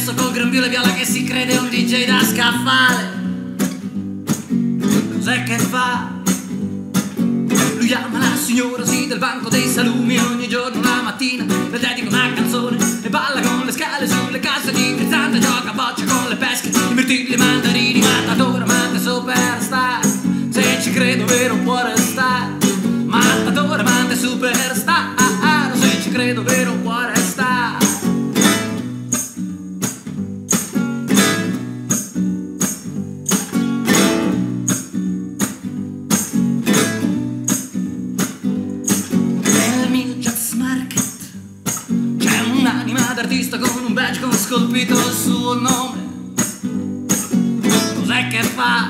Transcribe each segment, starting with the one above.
messo col grembiule viola che si crede un DJ da scaffale. Cos'è che fa? Lui ama la signora, sì, del banco dei salumi. Ogni giorno la mattina le dedica una canzone e balla con le scale sulle casse di frizzante. Gioca a bocce con le pesche, i mirtilli, i mandarini. Matador, amante, superstar. Se ci credo vero può restare. Matador, amante, superstar. Se ci credo vero può restare. D'artista con un badge con scolpito il suo nome. Cos'è che fa?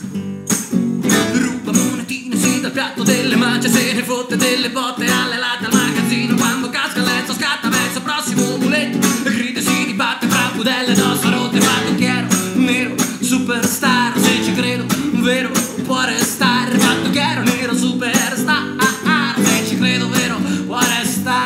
Ruba monetine, sì, dal piatto delle mance, se ne fotte delle botte alle latte al magazzino. Quando casca il letto scatta verso il prossimo muletto e grida e si dibatte fra budelle d'ossa rotte. Fattucchiero, nero, superstar. Se ci credo, vero, può restare. Fattucchiero, nero, superstar. Se ci credo, vero, può restare.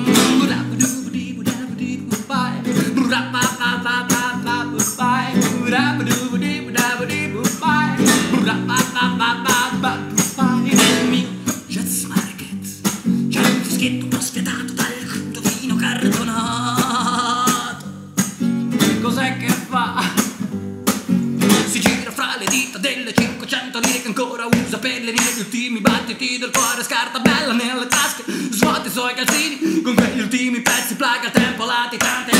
Nel mio Jazz Market c'è un fischetto un po' sfiatato dal crudo vino cartonato. Cos'è che fa? Si gira fra le dita delle 500 lire che ancora usa per le rime. Gli ultimi battiti del cuore scarta bella nelle tasche, svuota i suoi calzini con quegli ultimi pezzi, placa il tempo latitante.